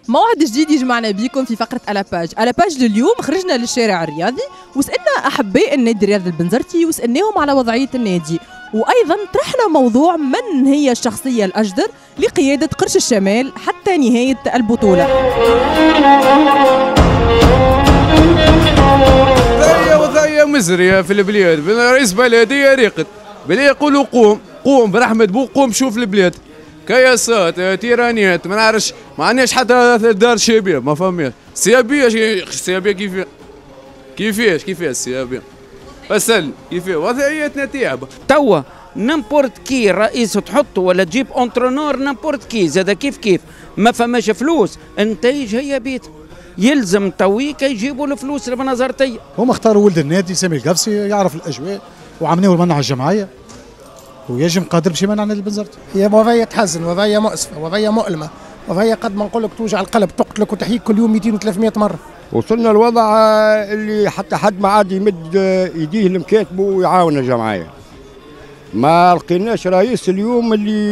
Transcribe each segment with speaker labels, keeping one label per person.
Speaker 1: موعد جديد يجمعنا بيكم في فقرة ألاباج لليوم. خرجنا للشارع الرياضي وسألنا أحباء النادي الرياضي البنزرتي وسألناهم على وضعية النادي، وأيضا طرحنا موضوع من هي الشخصية الأجدر لقيادة قرش الشمال حتى نهاية البطولة.
Speaker 2: وضعية مزرية في البلاد، رئيس بلدية ريقد بلا يقولوا قوم برحمة بوك، قوم شوف البلاد، كياسات تيرانيات ما نعرفش، ما عندناش حتى دار شباب، ما فهمناش السيابية كيفاش السيابية اسأل كيفاش وضعيتنا تعبة.
Speaker 3: توا نمبورت كي رئيس تحطه ولا تجيب اونترونور نمبورت كي زاد كيف ما فماش فلوس النتائج هي بيت، يلزم تويكا يجيبوا الفلوس المناظرتية.
Speaker 4: هم اختاروا ولد النادي سامي القفصي يعرف الاجواء وعملوه المنع الجمعيه ويجم قادر باش يمنع نادي البنزرتي.
Speaker 5: هي وضعيه تحزن، وضعيه مؤسفه، وضعيه مؤلمه، وضعيه قد ما نقول لك توجع القلب، تقتلك وتحييك كل يوم 200 و300 مره.
Speaker 6: وصلنا الوضع اللي حتى حد ما عاد يمد يديه لمكاتبه ويعاون الجمعيه. ما لقيناش رئيس اليوم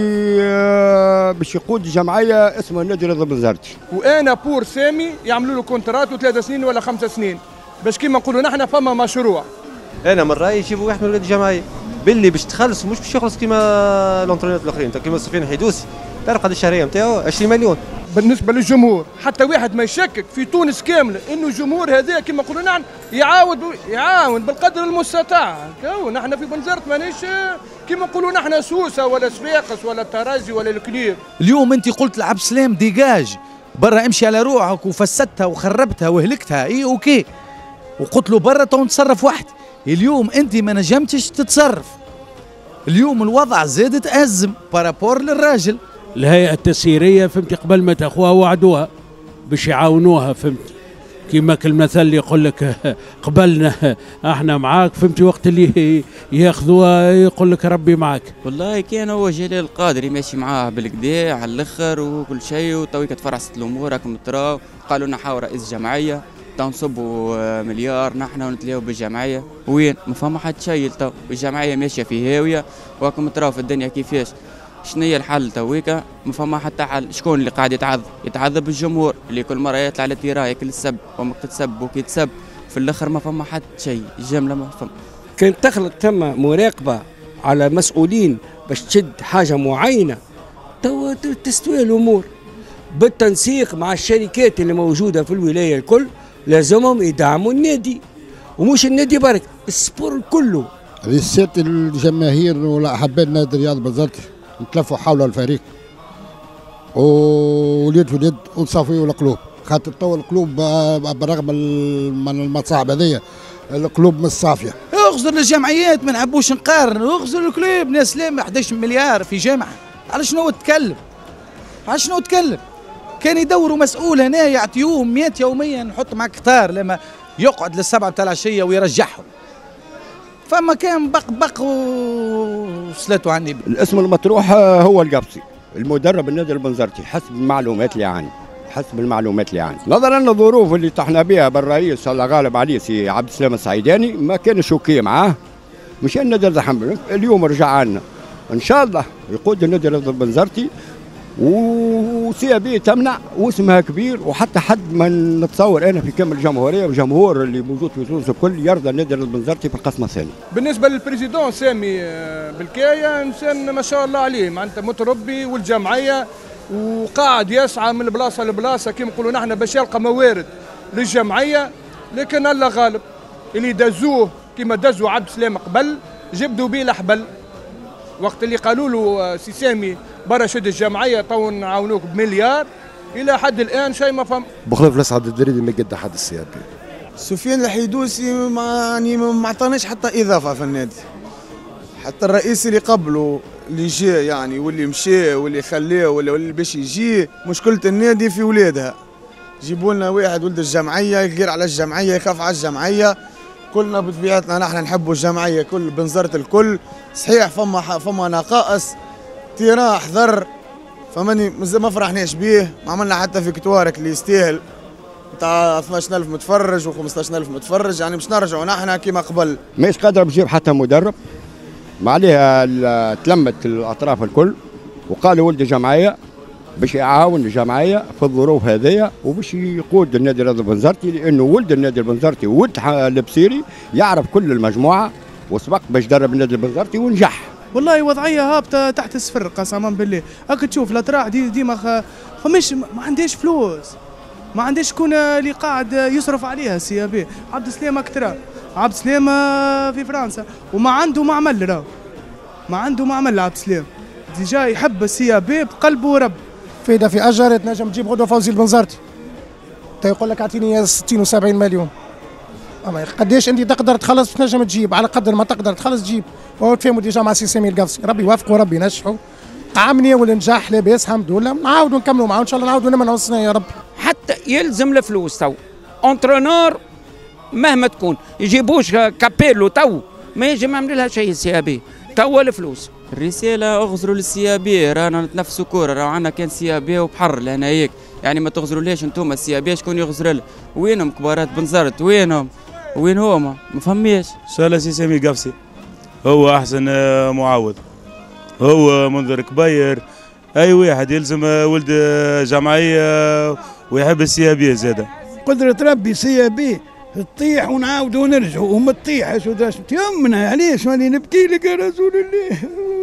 Speaker 6: اللي باش يقود الجمعيه اسمه النادي الرياضي البنزرتي.
Speaker 7: وانا بور سامي يعملوا له كونترات و3 سنين ولا 5 سنين باش كيما نقولوا نحن فما مشروع.
Speaker 8: انا من رايي يجيبوا واحد من ولاد الجمعيه باللي باش تخلص مش باش يخلص كيما الانترونات الاخرين، كيما سفيان حيدوسي تعرف الشهريه نتاعو 20 مليون.
Speaker 7: بالنسبه للجمهور حتى واحد ما يشكك في تونس كامله انه الجمهور هذا كما نقولوا نحن يعاون بالقدر المستطاع. نحن في بنزرت مانيش كما نقولوا نحن سوسه ولا صفاقس ولا الترازي ولا الكلير.
Speaker 9: اليوم انت قلت لعبد السلام ديجاج برا، امشي على روحك وفسدتها وخربتها وهلكتها، اي اوكي، وقلت له برا تو نتصرف وحدي. اليوم انت ما نجمتش تتصرف، اليوم الوضع زاد تأزم بارابور للراجل.
Speaker 10: الهيئة التسييرية فهمتي قبل ما تاخوها وعدوها باش يعاونوها، فهمتي كيما المثل اللي يقول لك قبلنا احنا معاك، فهمتي وقت اللي ياخذوها يقول لك ربي معاك.
Speaker 11: والله كان هو جلال القادري ماشي معاه بالكدا على الاخر وكل شيء، وتويك تفرست الامور راكم تراو. قالوا لنا حاول رئيس جمعيه تنصبوا مليار نحن ونتلاو بالجمعيه، وين ما فما حد شيء. تو الجمعيه ماشيه في هاويه وراكم تراو في الدنيا كيفاش. شنو هي الحل تويكا؟ ما فما حتى حل. شكون اللي قاعد يتعذب الجمهور اللي كل مره يطلع على التيرا ياكل السب وامك تتسب وكي تسب في الاخر ما فما حد شيء، الجمله ما فما.
Speaker 12: كان تخلق ثم مراقبه على مسؤولين باش تشد حاجه معينه، تو تستوي الامور بالتنسيق مع الشركات اللي موجوده في الولايه الكل. لازمهم يدعموا النادي ومش النادي برك، السبور كله.
Speaker 13: رئيسات الجماهير ولا احباء نادي الرياضي البنزرتي نتلفوا حول الفريق وليد في اليد ونصافيوا القلوب، خاطر تو القلوب برغم من المصاعب هذيا القلوب مش صافيه.
Speaker 9: اغزر للجمعيات، ما نحبوش نقارن، اغزر الكلوب. ناس لام 11 مليار في جامعه، على شنو تتكلم؟ على شنو تتكلم؟ كان يدوروا مسؤول هنا يعطيوهم 100 يوميا، نحط معك كتار لما يقعد للسبعة بتاع العشيه ويرجعهم. فما كان بق وصلته عني.
Speaker 6: الاسم المطروح هو القبصي المدرب النادي البنزرتي حسب المعلومات اللي عندي، نظرا للظروف اللي طحنا بها بالرئيس الله غالب عليه سي عبد السلام السعيداني، ما كانش اوكي معاه مشان النادي الحمد. اليوم رجع لنا ان شاء الله يقود النادي البنزرتي وسي بي تمنع واسمها كبير، وحتى حد ما نتصور انا في كامل الجمهوريه والجمهور اللي موجود في تونس الكل يرضى النادي البنزرتي في القسم الثاني.
Speaker 7: بالنسبه للبريزيدون سامي بالكايه انسان ما شاء الله عليه، معناتها متربي والجمعيه وقاعد يسعى من بلاصه لبلاصه كما نقولوا نحن باش يلقى موارد للجمعيه، لكن الله غالب اللي دزوه كما دزوا عبد السلام قبل جبدوا بيه الحبل. وقت اللي قالوا له سي سامي برا شد الجمعيه تو نعاونوك بمليار، الى حد الان شيء ما فهم.
Speaker 14: بخلاف الاسعد الدريدي ما قد حد السيابي.
Speaker 15: سفيان الحيدوسي ما عطاناش حتى اضافه في النادي، حتى الرئيس اللي قبله اللي جاء يعني واللي مشى واللي خلاه واللي باش يجي، مشكله النادي في ولادها. جيبوا لنا واحد ولد الجمعيه يغير على الجمعيه يخاف على الجمعيه. كلنا بطبيعتنا نحن نحبوا الجمعيه كل بنزرت الكل، صحيح فما نقائص تيران حذر، فماني ما فرحناش بيه، ما عملنا حتى فيكتوارك اللي يستاهل تاع 12000 متفرج و15000 متفرج، يعني باش نرجعوا نحن كيما قبل.
Speaker 6: ماهيش قادره باش تجيب حتى مدرب، ما عليها تلمت الاطراف الكل وقالوا ولد الجمعيه باش يعاون الجمعيه في الظروف هذيا وباش يقود النادي الرياضي البنزرتي، لانه ولد النادي البنزرتي ولد البصيري يعرف كل المجموعه وسبق باش درب النادي البنزرتي ونجح.
Speaker 16: والله وضعيه هابطه تحت الصفر قسما بالله. هاك تشوف الاتراع ديما فماش ما عندهاش فلوس، ما عندهاش شكون اللي قاعد يصرف عليها السي بي. عبد السلام اكترا، عبد السلام في فرنسا وما عنده معمل، راه ما عنده معمل عبد السلام، ديجا يحب السي بي بقلبه ورب.
Speaker 5: فايدة في أجر تنجم تجيب غدوة فوزي البنزرتي، يقول لك اعطيني 60 و70 مليون. اما قداش انت تقدر تخلص تنجم تجيب، على قدر ما تقدر تخلص تجيب. هو تفهموا ديجا مع سي سامي القفصي، ربي يوفقه وربي ينجحه. عامني والنجاح لاباس الحمد لله، نعاودوا نكملوا معاه ان شاء الله، نعاودوا نمنعوا السنه يا ربي.
Speaker 3: حتى يلزم الفلوس تو اونترونور مهما تكون، يجيبوش كابيلو تو ما يجي ما يعمل لها شيء السي بي، تو الفلوس.
Speaker 11: الرساله اغزروا للسي بي، رانا نتنافسوا كوره، راه عندنا كان سي بي وبحر لهنا هيك، يعني ما تغزروليش انتم السي بي شكون يغزر له؟ وينهم كبارات بنزرت؟ وينهم؟ وين هما؟ ما فهميش.
Speaker 17: ان شاء الله سي سامي القفصي هو احسن معاوض، هو منذر كبير، اي واحد يلزم ولد جمعيه ويحب السي بي زاده.
Speaker 18: قدرة ربي سي بي تطيح ونعاودوا ونرجعوا وما تطيحش وتيمنا، علاش ماني نبكي لك يا رسول الله.